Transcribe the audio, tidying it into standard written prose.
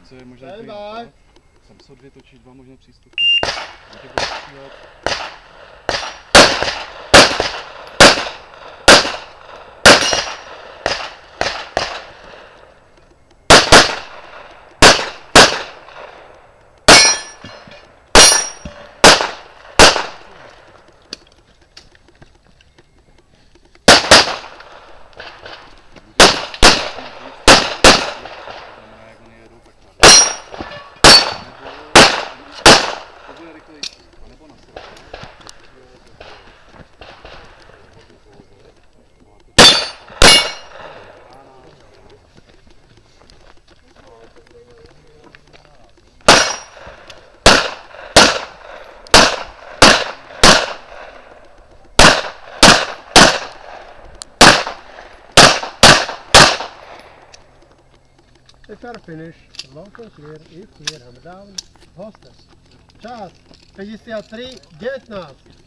co je možná takový nápad. Tam jsou dvě točí, dva možné přístupy. Může být střílet. If you're finished, loud and clear, if clear, hammer down, hostess. Čas 53:19.